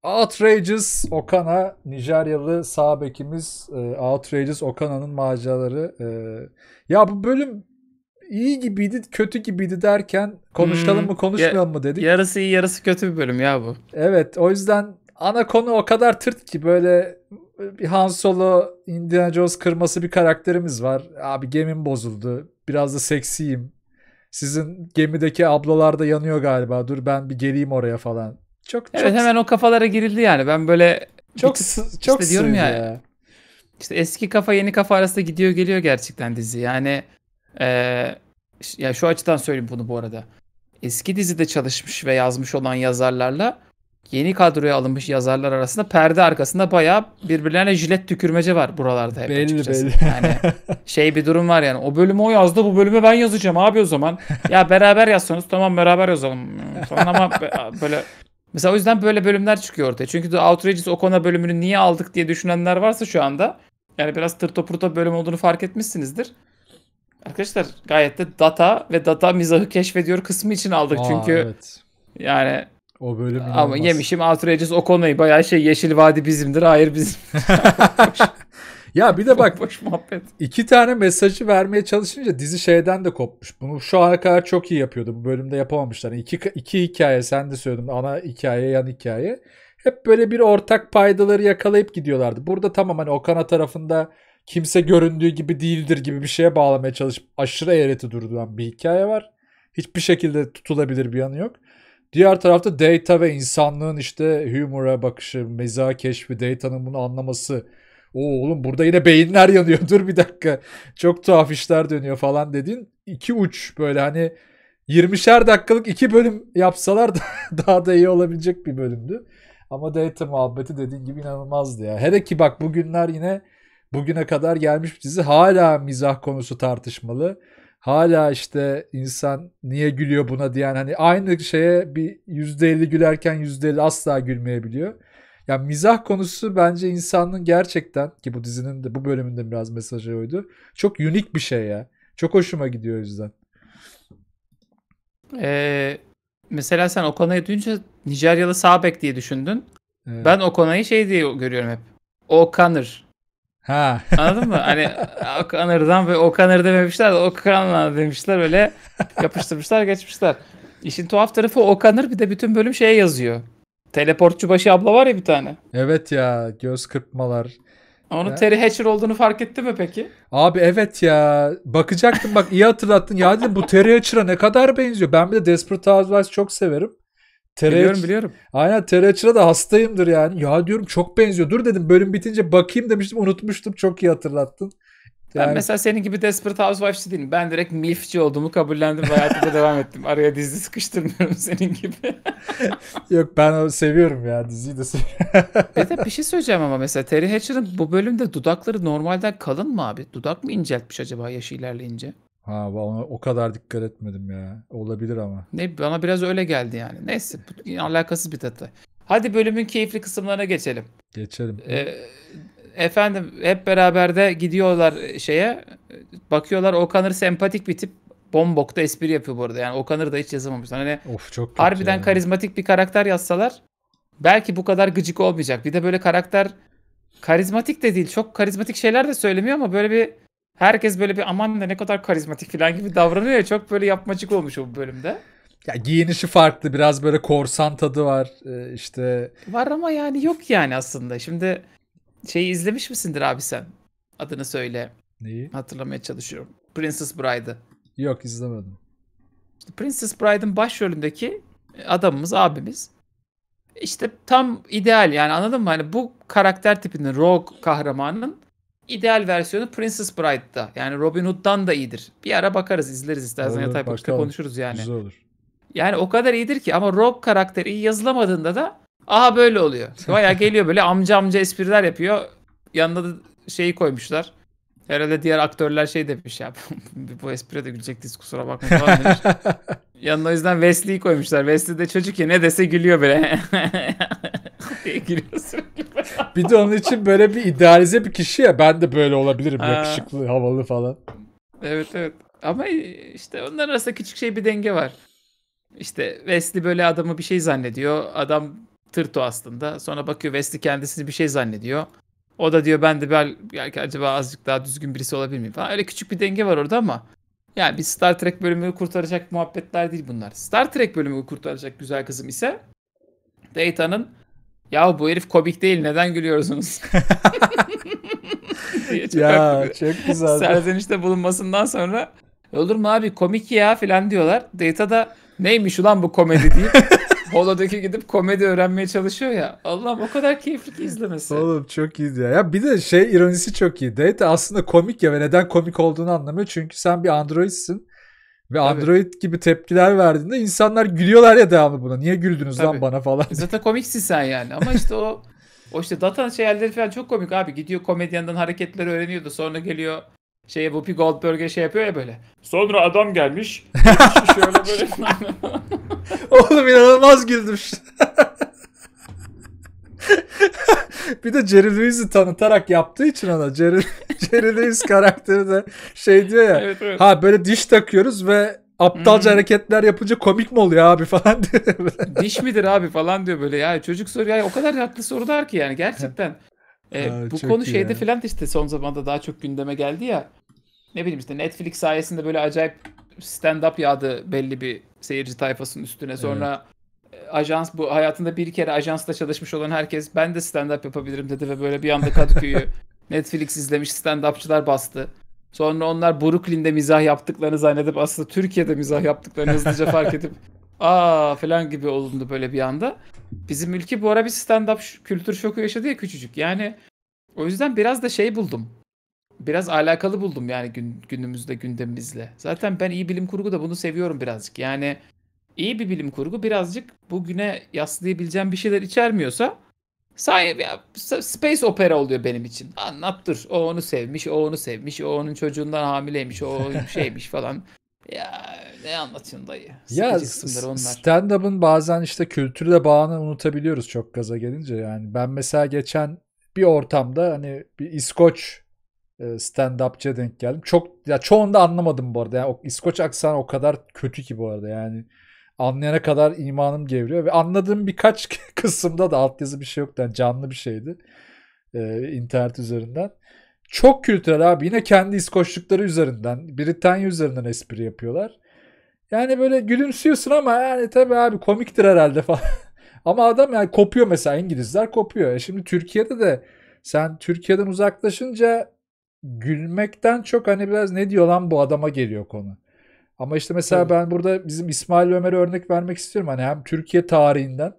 Outrageous Okana, Nijeryalı sağ bekimiz Outrageous Okana'nın maceraları. Ya bu bölüm iyi gibiydi, kötü gibiydi derken konuşalım Hmm, mı ya, konuşmayalım mı dedik. yarısı iyi yarısı kötü bir bölüm ya bu. Evet, o yüzden ana konu o kadar tırt ki böyle bir Han Solo, Indiana Jones kırması bir karakterimiz var. Abi gemim bozuldu. Biraz da seksiyim. Sizin gemideki ablalar da yanıyor galiba. Dur ben bir geleyim oraya falan. Çok Evet, çok hemen o kafalara girildi yani. Ben böyle bir çok tık çok işte diyorum sığdı ya, ya. işte eski kafa yeni kafa arasında gidiyor geliyor gerçekten dizi. Yani eee, ya şu açıdan söyleyeyim bunu bu arada. Eski dizide çalışmış ve yazmış olan yazarlarla yeni kadroya alınmış yazarlar arasında perde arkasında bayağı birbirlerine jilet tükürmece var buralarda hep Belli açıkçası. belli. Yani şey bir durum var yani. O bölümü o yazdı, bu bölümü ben yazacağım abi o zaman. Ya beraber yazsanız tamam, beraber yazalım falan ama böyle mesela o yüzden böyle bölümler çıkıyor ortaya. Çünkü The Outrageous Okona bölümünü niye aldık diye düşünenler varsa şu anda, yani biraz tırto pırto bir bölüm olduğunu fark etmişsinizdir. Arkadaşlar gayet de data ve data mizahı keşfediyor kısmı için aldık. Aa Çünkü evet. yani O bölüm ama inanılmaz. yemişim Outrageous o konuyu bayağı şey, Yeşil Vadi bizimdir. Hayır bizimdir. Boş, Ya bir de bak, boş muhabbet. iki tane mesajı vermeye çalışınca dizi şeyden de kopmuş. Bunu şu ana kadar çok iyi yapıyordu. Bu bölümde yapamamışlar. İki hikaye, sen de söyledin. Ana hikaye, yan hikaye. Hep böyle bir ortak paydaları yakalayıp gidiyorlardı. Burada tamam, hani Okana tarafında kimse göründüğü gibi değildir gibi bir şeye bağlamaya çalışıp aşırı eğreti durduran bir hikaye var. Hiçbir şekilde tutulabilir bir yanı yok. Diğer tarafta Data ve insanlığın işte humor'a bakışı, mizah keşfi, Data'nın bunu anlaması. Oo oğlum, burada yine beyinler yanıyor. Dur bir dakika. Çok tuhaf işler dönüyor falan dedin. İki uç böyle, hani 20'şer dakikalık iki bölüm yapsalar da daha da iyi olabilecek bir bölümdü. Ama Data muhabbeti dediğin gibi inanılmazdı ya. Hele ki bak, bugünler yine bugüne kadar gelmiş bir dizi. Hala mizah konusu tartışmalı. Hala işte insan niye gülüyor buna diyen, hani aynı şeye bir %50 gülerken %50 asla gülmeyebiliyor. Ya mizah konusu bence insanın gerçekten, ki bu dizinin de bu bölümünde biraz mesajı oydu. Çok unik bir şey ya. Çok hoşuma gidiyor o yüzden. Ee, mesela sen Okana'yı duyunca Nijeryalı sağ bek diye düşündün. Evet. Ben Okana'yı şey diye görüyorum hep. O'Connor. Ha. Anladın mı? Hani O'Connor'dan ve O'Connor dememişler de O'Connor demişler, öyle yapıştırmışlar geçmişler. İşin tuhaf tarafı O'Connor bir de bütün bölüm şeye yazıyor. Teleportçu başı abla var ya bir tane. Evet ya, göz kırpmalar. Onun Ya. Terry Hatcher olduğunu fark etti mi peki? Abi evet ya. Bakacaktım, bak iyi hatırlattın. Ya dedim, bu Terry Hatcher'a ne kadar benziyor. Ben bir de Desperate Housewives çok severim. Terry Biliyorum Hatcher- biliyorum. Aynen, Terry Hatcher'a da hastayımdır yani. Ya diyorum, çok benziyor. Dur dedim, bölüm bitince bakayım demiştim, unutmuştum. Çok iyi hatırlattın. Ben Yani mesela senin gibi Desperate Housewives'çi değilim. Ben direkt MILF'ci olduğumu kabullendim ve hayatıma devam ettim. Araya dizi sıkıştırmıyorum senin gibi. yok, ben seviyorum ya, diziyi de seviyorum. Bir de bir şey söyleyeceğim ama mesela Terry Hatcher'ın bu bölümde dudakları normalden kalın mı abi? Dudak mı inceltmiş acaba yaşı ilerleyince? Ha, ona o kadar dikkat etmedim ya. Olabilir ama. Ne, bana biraz öyle geldi yani. Neyse, bu alakasız bir detay. Hadi bölümün keyifli kısımlarına geçelim. Geçelim. Ee, efendim hep beraber de gidiyorlar şeye. Bakıyorlar O'Connor sempatik bir tip. Bombok'ta espri yapıyor bu arada. Yani O'Connor'ı da hiç yazamamışlar. Hani Of, çok kötü harbiden ya. karizmatik bir karakter yazsalar belki bu kadar gıcık olmayacak. Bir de böyle karakter karizmatik de değil. Çok karizmatik şeyler de söylemiyor ama böyle bir, herkes böyle bir aman da ne kadar karizmatik falan gibi davranıyor ya. Çok böyle yapmacık olmuş o bölümde. Ya giyinişi farklı. Biraz böyle korsan tadı var. İşte Var ama yani yok yani aslında. Şimdi şeyi izlemiş misindir abi sen? Adını söyle. neyi? Hatırlamaya çalışıyorum. Princess Bride'ı. Yok, izlemedim. İşte Princess Bride'ın başrolündeki adamımız, abimiz. İşte tam ideal yani, anladın mı? Hani bu karakter tipinin, rogue kahramanın ideal versiyonu Princess Bride'da. Yani Robin Hood'dan da iyidir. Bir ara bakarız, izleriz istersen, Olur, yatay bakışta bakalım. konuşuruz yani. Güzel olur. Yani o kadar iyidir ki, ama rogue karakteri iyi yazılamadığında da aha böyle oluyor. Bayağı geliyor böyle amca amca espriler yapıyor. Yanında da şeyi koymuşlar. Herhalde diğer aktörler şey demiş ya, bu espriye de gülecektiz kusura bakma falan demiş. Yanına o yüzden Wesley'i koymuşlar. Wesley de çocuk ya, ne dese gülüyor böyle. diye gülüyor sürekli. Bir de onun için böyle bir idealize bir kişi ya. Ben de böyle olabilirim. Ha, Yakışıklı, havalı falan. evet evet. Ama işte onların arasında küçük şey bir denge var. İşte Wesley böyle adamı bir şey zannediyor. Adam Tırt o aslında. Sonra bakıyor Wesley kendisini bir şey zannediyor. O da diyor ben de belki acaba azıcık daha düzgün birisi olabilir miyim falan. Öyle küçük bir denge var orada ama yani bir Star Trek bölümünü kurtaracak muhabbetler değil bunlar. Star Trek bölümünü kurtaracak güzel kızım ise Data'nın ya bu herif komik değil neden gülüyorsunuz diye çok Ya haklı çok bir güzeldi. serzenişte bulunmasından sonra olur mu abi komik ya filan diyorlar. Data da neymiş ulan bu komedi deyip Holo'daki gidip komedi öğrenmeye çalışıyor ya. Allah'ım o kadar keyifli ki izlemesi. Oğlum çok iyiydi ya. Ya bir de şey ironisi çok iyi. Data aslında komik ya ve neden komik olduğunu anlamıyor. Çünkü sen bir androidsin. Ve Tabii. Android gibi tepkiler verdiğinde insanlar gülüyorlar ya devamlı buna. Niye güldünüz lan Tabii. bana falan. Zaten komiksin sen yani. Ama işte o işte Data'nın şeyleri falan çok komik abi. Gidiyor komedyenden hareketleri öğreniyordu. Sonra geliyor Whoopi Goldberg'e şey yapıyor ya böyle. Sonra adam gelmiş. Şöyle böyle. Oğlum inanılmaz güldüm. Bir de Jerry Lewis'i tanıtarak yaptığı için ona. Jerry Lewis karakteri de şey diyor ya. Evet, evet. Ha böyle diş takıyoruz ve aptalca hareketler yapınca komik mi oluyor abi falan diyor. Diş midir abi falan diyor böyle. Ya çocuk soruyor. Ya o kadar haklı sorular ki yani gerçekten. Bu çok konu iyi şeyde ya. filan da işte son zamanda daha çok gündeme geldi ya. Ne bileyim işte Netflix sayesinde böyle acayip stand-up yağdı belli bir seyirci tayfasının üstüne. Sonra ajans bu hayatında bir kere ajansta çalışmış olan herkes ben de stand-up yapabilirim dedi ve böyle bir anda Kadıköy'ü Netflix izlemiş stand-upçılar bastı. Sonra onlar Brooklyn'de mizah yaptıklarını zannedip aslında Türkiye'de mizah yaptıklarını hızlıca fark edip aa falan gibi olundu böyle bir anda. Bizim ülke bu ara bir stand-up kültür şoku yaşadı ya küçücük. Yani o yüzden biraz da şey buldum. Biraz alakalı buldum yani günümüzde gündemimizle. Zaten ben iyi bilim kurgu da bunu seviyorum birazcık. Yani iyi bir bilim kurgu birazcık bugüne yaslayabileceğim bir şeyler içermiyorsa space opera oluyor benim için. Anlat dur. O onu sevmiş, o onu sevmiş, o onun çocuğundan hamileymiş, o şeymiş falan. Ya ne anlatıyorsun dayı? Ya Sıkıcı kısımları onlar. stand-up'ın bazen işte kültürle bağını unutabiliyoruz çok gaza gelince yani. Ben mesela geçen bir ortamda hani bir İskoç stand-upçıya denk geldim. Çok ya çoğunu da anlamadım bu arada. Yani o İskoç aksanı o kadar kötü ki bu arada yani. Anlayana kadar imanım gevriyor ve anladığım birkaç kısımda da altyazı bir şey yoktu. Yani canlı bir şeydi. İnternet üzerinden. Çok kültürel abi. Yine kendi İskoçlukları üzerinden, Britanya üzerinden espri yapıyorlar. Yani böyle gülümsüyorsun ama yani tabii abi komiktir herhalde falan. Ama adam yani kopuyor mesela İngilizler kopuyor. Şimdi Türkiye'de de sen Türkiye'den uzaklaşınca gülmekten çok hani biraz ne diyor lan bu adama geliyor konu. Ama işte mesela Tabii. ben burada bizim İsmail Ömer'e örnek vermek istiyorum. Hani hem Türkiye tarihinden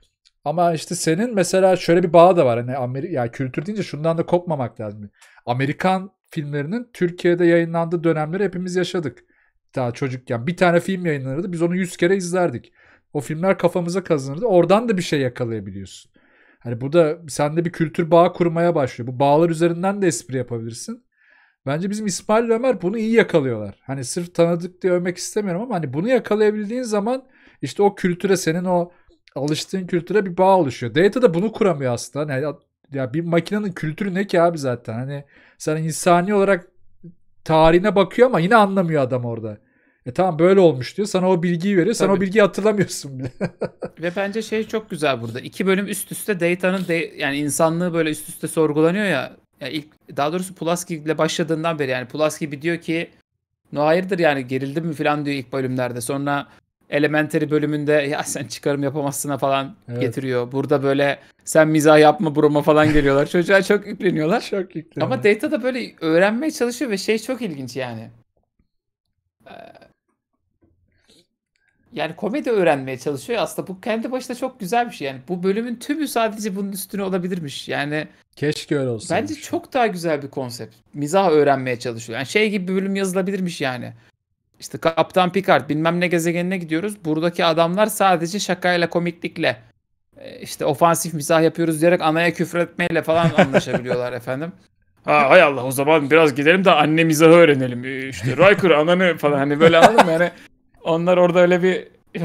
ama işte senin mesela şöyle bir bağ da var. Hani ya kültür deyince şundan da kopmamak lazım. Amerikan filmlerinin Türkiye'de yayınlandığı dönemleri hepimiz yaşadık. Daha çocukken bir tane film yayınlanırdı. Biz onu 100 kere izlerdik. O filmler kafamıza kazınırdı. Oradan da bir şey yakalayabiliyorsun. Hani bu da sende bir kültür bağı kurmaya başlıyor. Bu bağlar üzerinden de espri yapabilirsin. Bence bizim İsmail ile Ömer bunu iyi yakalıyorlar. Hani sırf tanıdık diye övmek istemiyorum ama hani bunu yakalayabildiğin zaman işte o kültüre senin o alıştığın kültüre bir bağ oluşuyor. Data da bunu kuramıyor aslında. Yani ya bir makinenin kültürü ne ki abi zaten? Hani sen insani olarak tarihine bakıyor ama yine anlamıyor adam orada. Tamam böyle olmuş diyor. Sana o bilgiyi veriyor. Sen o Tabii. bilgiyi hatırlamıyorsun bile. Ve bence şey çok güzel burada. 2 bölüm üst üste Data'nın yani insanlığı böyle üst üste sorgulanıyor ya. Ya ilk daha doğrusu Pulaski ile başladığından beri yani Pulaski diyor ki no hayırdır yani gerildim mi falan diyor ilk bölümlerde. Sonra Elementary bölümünde ya sen çıkarım yapamazsın falan getiriyor. Burada böyle sen mizah yapma buruma falan geliyorlar. Çocuğa çok yükleniyorlar. Çok yükleniyor. Ama Data da böyle öğrenmeye çalışıyor ve şey çok ilginç yani. Yani komedi öğrenmeye çalışıyor. Aslında bu kendi başına çok güzel bir şey. Yani bu bölümün tümü sadece bunun üstüne olabilirmiş. Yani Keşke öyle olsaydı. bence çok daha güzel bir konsept. Mizah öğrenmeye çalışıyor. Yani şey gibi bir bölüm yazılabilirmiş yani. İşte Kaptan Picard bilmem ne gezegenine gidiyoruz. Buradaki adamlar sadece şakayla, komiklikle işte ofansif mizah yapıyoruz diyerek anaya küfür etmeyle falan anlaşabiliyorlar efendim. Ha hay Allah o zaman biraz gidelim de anne mizahı öğrenelim. İşte Riker ananı falan hani böyle anladın mı? Yani onlar orada öyle bir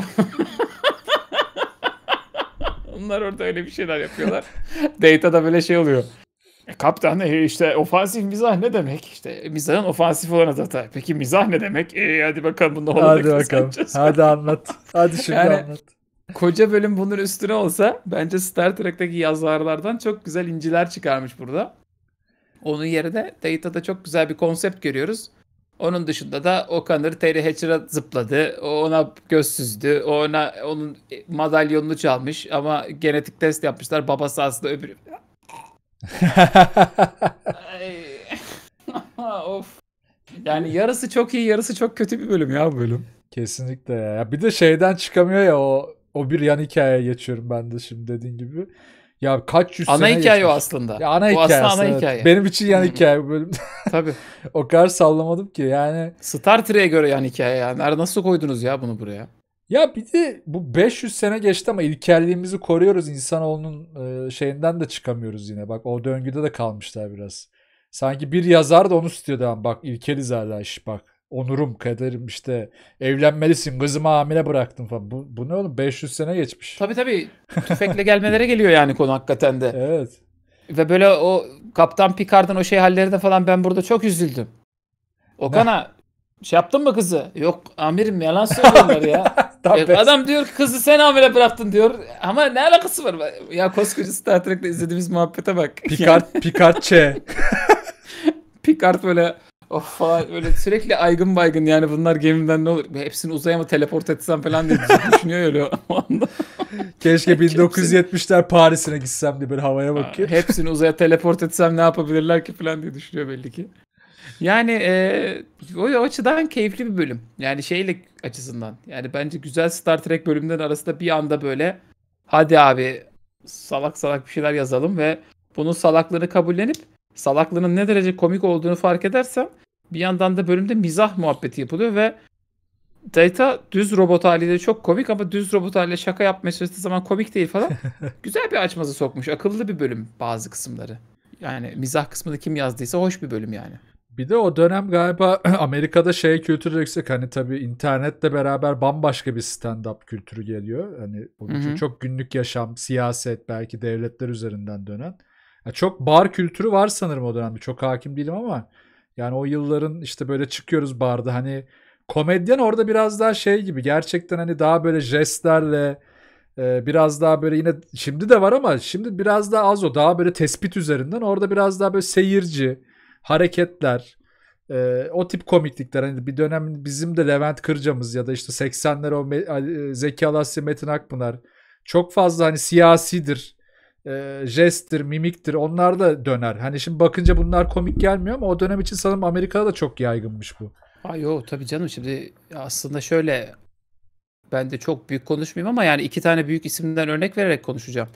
onlar orada öyle bir şeyler yapıyorlar. Data'da böyle şey oluyor. Kaptan işte ofansif mizah ne demek? İşte mizahın ofansif olan adı. Peki mizah ne demek? Hadi bakalım bunu Hadi bakalım. Hadi anlat. Hadi şimdi Yani anlat. Koca bölüm bunun üstüne olsa bence Star Trek'teki yazarlardan çok güzel inciler çıkarmış burada. Onun yerine Data'da çok güzel bir konsept görüyoruz. Onun dışında da O'Connor Terry Hatcher'a zıpladı. O ona göz süzdü. O onun madalyonunu çalmış ama genetik test yapmışlar. Babası aslında öbürü. Ay. Of. Yani yarısı çok iyi, yarısı çok kötü bir bölüm ya bu bölüm. Kesinlikle ya. Ya bir de şeyden çıkamıyor ya, o bir yan hikayeye geçiyorum ben de şimdi dediğin gibi. Ya kaç yüz Ana sene hikaye geçmiş. o aslında. Ya ana O hikaye aslında ana aslında, evet. hikaye. Benim için yan Hı. hikaye bu bölüm. Tabii. O kadar sallamadım ki yani. Star Trek'e göre yani hikaye yani. Nasıl koydunuz ya bunu buraya? Ya bir de bu 500 sene geçti ama ilkelliğimizi koruyoruz. İnsanoğlunun şeyinden de çıkamıyoruz yine. Bak o döngüde de kalmışlar biraz. Sanki bir yazar da onu istiyordu. Ama bak ilkeliz hala, iş bak. Onurum, kaderim işte. Evlenmelisin, kızımı hamile bıraktım falan. Bu ne oğlum? 500 sene geçmiş. Tabii. Tüfekle gelmelere geliyor yani konu hakikaten de. Evet. Ve böyle o Kaptan Picard'ın o şey hallerine falan ben burada çok üzüldüm. Okan'a şey yaptın mı kızı? Yok amirim yalan söylüyorlar ya. Adam diyor ki kızı sen hamile bıraktın diyor. Ama ne alakası var? Ya koskoca Star Trek'te izlediğimiz muhabbete bak. Picard Ç. Picard böyle of falan öyle sürekli aygın baygın yani bunlar gemiden ne olur? Hepsini uzaya mı teleport etsem falan diye düşünüyor öyle o anda. Keşke 1970'ler Paris'ine gitsem diye bir havaya bakıyor. Hepsini uzaya teleport etsem ne yapabilirler ki falan diye düşünüyor belli ki. Yani o açıdan keyifli bir bölüm. Yani şeylik açısından. Yani bence güzel Star Trek bölümleri arasında bir anda böyle hadi abi salak salak bir şeyler yazalım ve bunun salaklığını kabullenip salaklığının ne derece komik olduğunu fark edersem bir yandan da bölümde mizah muhabbeti yapılıyor ve Data düz robot haliyle çok komik ama düz robot haliyle şaka yapmaya çalıştığı zaman komik değil falan. Güzel bir açmazı sokmuş. Akıllı bir bölüm bazı kısımları. Yani mizah kısmını kim yazdıysa hoş bir bölüm yani. Bir de o dönem galiba Amerika'da şey kültürü yüksek. Hani tabii internetle beraber bambaşka bir stand-up kültürü geliyor. Hani çok günlük yaşam, siyaset, belki devletler üzerinden dönen. Ya çok bar kültürü var sanırım o dönemde. Çok hakim değilim ama yani o yılların işte böyle çıkıyoruz barda, hani komedyen orada biraz daha şey gibi, gerçekten hani daha böyle jestlerle biraz daha böyle, yine şimdi de var ama şimdi biraz daha az, o daha böyle tespit üzerinden, orada biraz daha böyle seyirci hareketler, o tip komiklikler. Hani bir dönem bizim de Levent Kırca'mız ya da işte 80'ler o Zeki Alasya, Metin Akpınar çok fazla hani siyasidir, jesttir, mimiktir, onlar da döner. Hani şimdi bakınca bunlar komik gelmiyor ama o dönem için sanırım Amerika'da da çok yaygınmış bu. Yo tabii canım şimdi aslında şöyle ben de çok büyük konuşmayayım ama yani iki tane büyük isimden örnek vererek konuşacağım.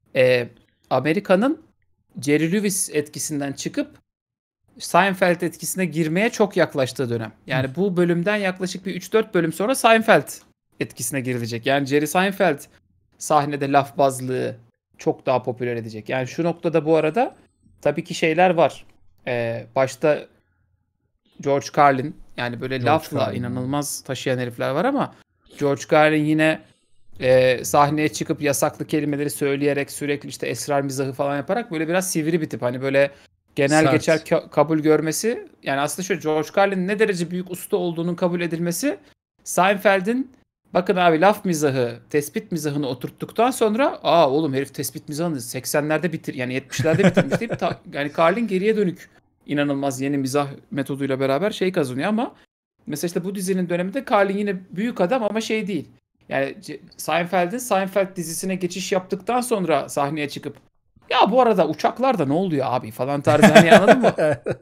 Amerika'nın Jerry Lewis etkisinden çıkıp Seinfeld etkisine girmeye çok yaklaştığı dönem. Yani bu bölümden yaklaşık bir 3-4 bölüm sonra Seinfeld etkisine girilecek. Yani Jerry Seinfeld sahnede laf bazlığı çok daha popüler edecek. Yani şu noktada bu arada tabii ki şeyler var. Başta George Carlin yani böyle George lafla Carlin. inanılmaz taşıyan herifler var ama George Carlin yine sahneye çıkıp yasaklı kelimeleri söyleyerek sürekli işte esrar mizahı falan yaparak böyle biraz sivri bir tip. Hani böyle genel Sert. geçer kabul görmesi. Yani aslında şöyle George Carlin'in ne derece büyük usta olduğunun kabul edilmesi Seinfeld'in bakın abi laf mizahı, tespit mizahını oturttuktan sonra oğlum herif tespit mizahını 80'lerde yani 70'lerde bitirmiş deyip yani Carlin geriye dönük inanılmaz yeni mizah metoduyla beraber şey kazanıyor ama mesela işte bu dizinin döneminde Carlin yine büyük adam ama şey değil. Yani Seinfeld dizisine geçiş yaptıktan sonra sahneye çıkıp ya bu arada uçaklarda ne oluyor abi falan tarzı hani anladın mı?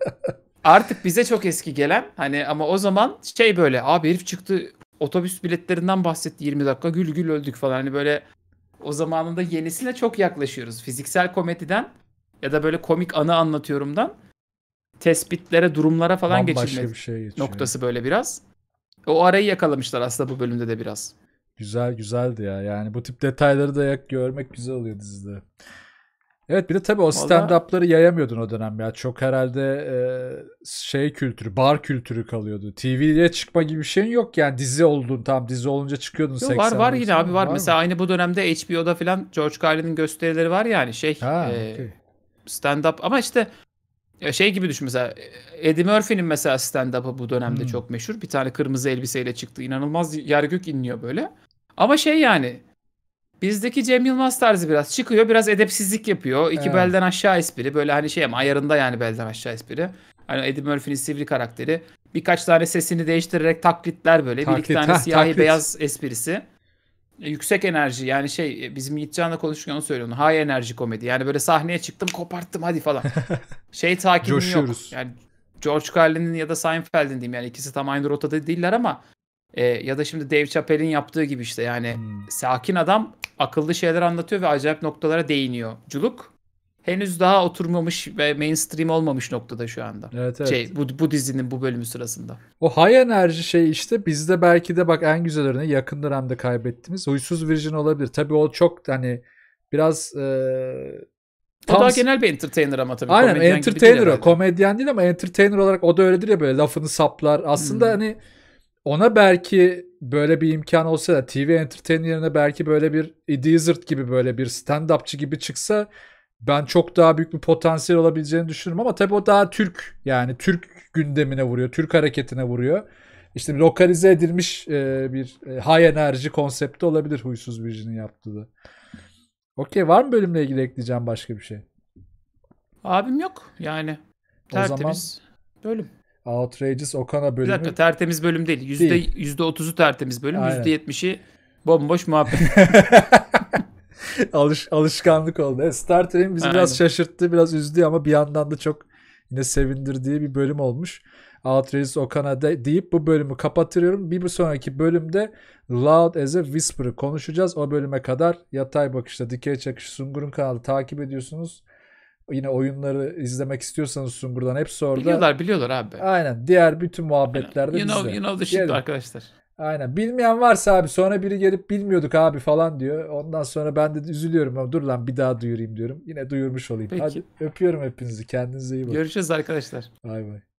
Artık bize çok eski gelen hani ama o zaman şey böyle abi herif çıktı otobüs biletlerinden bahsetti 20 dakika gül gül öldük falan hani böyle o zamanında yenisine çok yaklaşıyoruz. Fiziksel komediden ya da böyle komik anı anlatıyorumdan tespitlere, durumlara falan Bambaşka geçilme bir şey geçiyor. noktası böyle biraz. O arayı yakalamışlar aslında bu bölümde de biraz. Güzeldi ya. Yani bu tip detayları da görmek güzel oluyor dizide. Evet, bir de tabii o stand-up'ları yayamıyordun o dönem ya. Çok herhalde şey kültürü, bar kültürü kalıyordu. TV'ye çıkma gibi bir şeyin yok yani. Dizi oldun, tam dizi olunca çıkıyordun 80'lerde. Var yine abi var. Mesela mı? aynı bu dönemde HBO'da falan George Carlin'in gösterileri var yani Okay. stand-up ama işte şey gibi düşün mesela Eddie Murphy'nin mesela stand-up'ı bu dönemde çok meşhur. Bir tane kırmızı elbiseyle çıktı. İnanılmaz yer gök inliyor böyle. Ama şey yani Bizdeki Cem Yılmaz tarzı biraz çıkıyor, biraz edepsizlik yapıyor. İki Evet. belden aşağı espri. Böyle hani şey ama ayarında yani belden aşağı espri. Hani Eddie Murphy'nin sivri karakteri. Birkaç tane sesini değiştirerek taklitler böyle. Bir iki Taklit. tane Heh, siyahi taklit. beyaz esprisi. Yüksek enerji yani şey bizim Yiğitcan'la konuşurken onu söylüyor. High enerji komedi. Yani böyle sahneye çıktım koparttım hadi falan. Şey takidim yok. Coşuyoruz. Yani George Carlin'in ya da Seinfeld'in diyeyim yani ikisi tam aynı rotada değiller ama ya da şimdi Dave Chappelle'in yaptığı gibi işte yani Hmm. sakin adam akıllı şeyler anlatıyor ve acayip noktalara değiniyor. Culuk henüz daha oturmamış ve mainstream olmamış noktada şu anda. Evet, evet. Şey bu dizinin bu bölümü sırasında. O high enerji şey işte bizde belki de bak en güzel örneği yakın dönemde kaybettiğimiz Huysuz Virgin olabilir. Tabii o çok hani biraz O tam daha genel bir entertainer ama tabii. aynen Komedyen gibi değil entertainer o. herhalde. Komedyen değil ama entertainer olarak o da öyledir ya böyle lafını saplar. Aslında Hmm. hani ona belki böyle bir imkan olsa da TV entertainer yerine belki böyle bir Eddie Izzard gibi böyle bir stand-upçı gibi çıksa ben çok daha büyük bir potansiyel olabileceğini düşünüyorum ama tabii o daha Türk yani Türk gündemine vuruyor. Türk hareketine vuruyor. İşte lokalize edilmiş bir high enerji konsepti olabilir Huysuz Virgin'in yaptığı da. Okey var mı bölümle ilgili ekleyeceğim başka bir şey? Abim yok yani. O zaman Tertemiz bölüm. Outrageous Okana Bir dakika bölümü tertemiz bölüm değil. değil. %30'u tertemiz bölüm. Aynen. %70'i bomboş muhabbet. Alışkanlık oldu. Evet, Star Trek'in bizi biraz Aynen. şaşırttı, biraz üzdü ama bir yandan da çok yine sevindirdiği bir bölüm olmuş. Outrageous Okana deyip bu bölümü kapatıyorum. Bir sonraki bölümde Loud as a Whisper'ı konuşacağız. O bölüme kadar yatay bakışta, dikey çakış Sungur'un kanalı takip ediyorsunuz. Yine oyunları izlemek istiyorsanız Sungur'dan hepsi orada. Biliyorlar abi. Aynen. Diğer bütün Aynen. muhabbetlerde bizde. You know the shit Gelin. arkadaşlar. Aynen. Bilmeyen varsa abi sonra biri gelip bilmiyorduk abi falan diyor. Ondan sonra ben de üzülüyorum ama dur lan bir daha duyurayım diyorum. Yine duyurmuş olayım. Peki. Hadi öpüyorum hepinizi. Kendinize iyi bakın. Görüşürüz arkadaşlar. Bay bay.